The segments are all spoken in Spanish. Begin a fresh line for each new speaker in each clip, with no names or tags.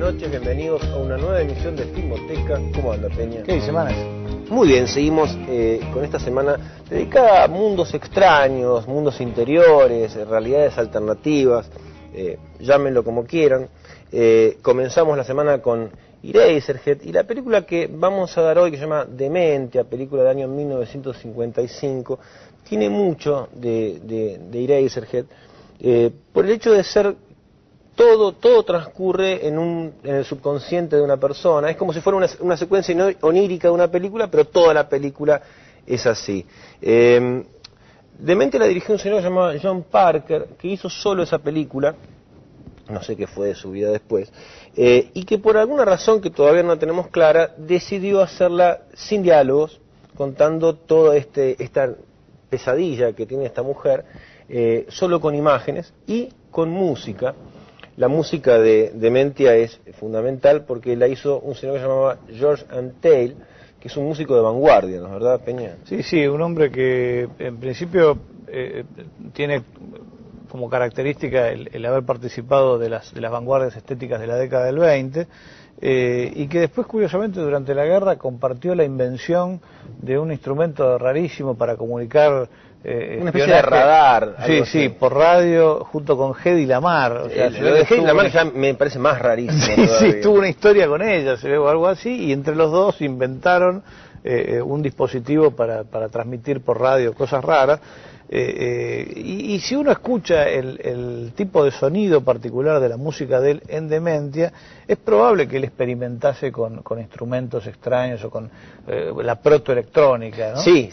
noches, bienvenidos a una nueva emisión de Filmoteca. ¿Cómo anda, Peña?
¿Qué dice, Manes?
Muy bien, seguimos con esta semana dedicada a mundos extraños, mundos interiores, realidades alternativas, llámenlo como quieran. Comenzamos la semana con Eraserhead y la película que vamos a dar hoy, que se llama Dementia, película del año 1955, tiene mucho de Eraserhead, por el hecho de ser todo transcurre en el subconsciente de una persona. Es como si fuera una secuencia onírica de una película, pero toda la película es así. Dementia la dirigió un señor llamado John Parker, que hizo solo esa película, no sé qué fue de su vida después, y que por alguna razón que todavía no tenemos clara, decidió hacerla sin diálogos, contando toda esta pesadilla que tiene esta mujer, solo con imágenes y con música. La música de Dementia es fundamental porque la hizo un señor que se llamaba George Antheil, que es un músico de vanguardia, ¿no es verdad, Peña?
Sí, un hombre que en principio tiene como característica el haber participado de las vanguardias estéticas de la década del 20, y que después, curiosamente, durante la guerra compartió la invención de un instrumento rarísimo para comunicar
una especie de radar.
Sí, por radio, junto con Hedy Lamarr. O sea,
lo de Hedy Lamarr ya me parece más rarísimo.
Sí, tuvo una historia con ella, se ve, o algo así, y entre los dos inventaron un dispositivo para transmitir por radio cosas raras. Y si uno escucha el tipo de sonido particular de la música de él en Dementia, es probable que él experimentase con instrumentos extraños o con la protoelectrónica, ¿no?
Sí,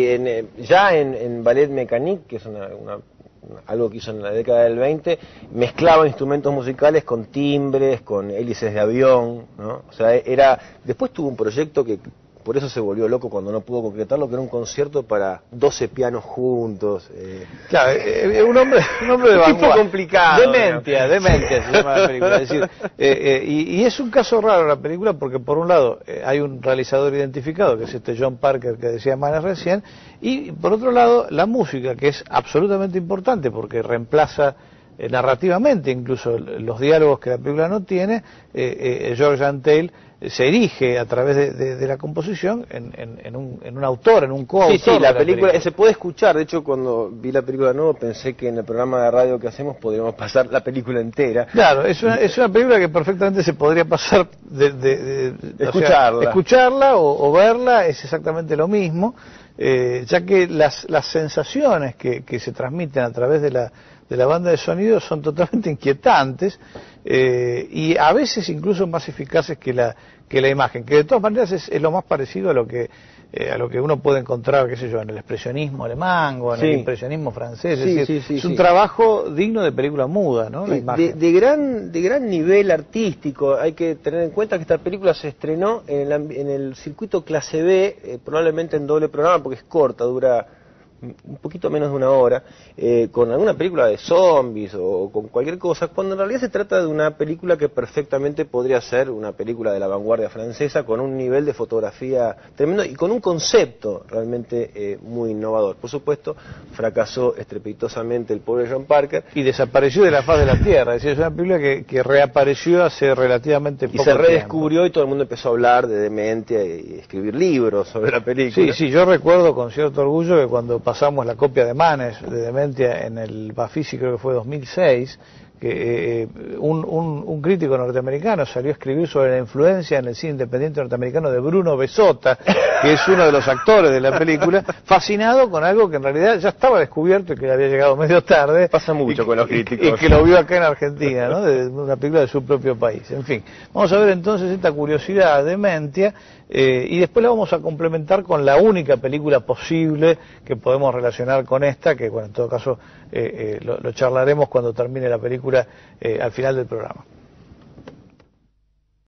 ya en Ballet Mécanique, que es algo que hizo en la década del 20, mezclaba instrumentos musicales con timbres, con hélices de avión, ¿no? O sea, después tuvo un proyecto que por eso se volvió loco cuando no pudo concretarlo, que era un concierto para 12 pianos juntos.
Claro, un hombre de vanguardia.
Complicado.
Dementia se llama la película. Es decir, y es un caso raro la película porque, por un lado, hay un realizador identificado, que es este John Parker que decía Manes recién, y por otro lado, la música, que es absolutamente importante porque reemplaza narrativamente incluso los diálogos que la película no tiene. George Antheil se erige a través de la composición en un autor, en un coautor.
Sí, la película se puede escuchar. De hecho, cuando vi la película de nuevo pensé que en el programa de radio que hacemos podríamos pasar la película entera.
Claro, es una película que perfectamente se podría pasar
escucharla.
O sea, escucharla o verla es exactamente lo mismo, ya que las sensaciones que se transmiten a través de la banda de sonido son totalmente inquietantes, y a veces incluso más eficaces que la imagen, que de todas maneras es lo más parecido a lo que uno puede encontrar, qué sé yo, en el expresionismo alemán o en el impresionismo francés. Es un trabajo digno de película muda, ¿no? La imagen.
De gran nivel artístico. Hay que tener en cuenta que esta película se estrenó en el circuito clase B, probablemente en doble programa porque es corta, dura un poquito menos de una hora, con alguna película de zombies o con cualquier cosa, cuando en realidad se trata de una película que perfectamente podría ser una película de la vanguardia francesa, con un nivel de fotografía tremendo y con un concepto realmente muy innovador. Por supuesto, fracasó estrepitosamente el pobre John Parker.
Y desapareció de la faz de la tierra. Es decir, es una película que reapareció hace relativamente poco tiempo.
Y se redescubrió y todo el mundo empezó a hablar de Dementia y escribir libros sobre la película.
Sí, yo recuerdo con cierto orgullo que cuando pasamos la copia de Manes de Dementia en el Bafisi, creo que fue 2006, que un crítico norteamericano salió a escribir sobre la influencia en el cine independiente norteamericano de Bruno Bessota, que es uno de los actores de la película, fascinado con algo que en realidad ya estaba descubierto y que había llegado medio tarde.
Pasa mucho con los críticos.
Y que lo vio acá en Argentina, ¿no? De una película de su propio país. En fin, vamos a ver entonces esta curiosidad de Dementia, y después la vamos a complementar con la única película posible que podemos relacionar con esta, que bueno, en todo caso lo charlaremos cuando termine la película al final del programa.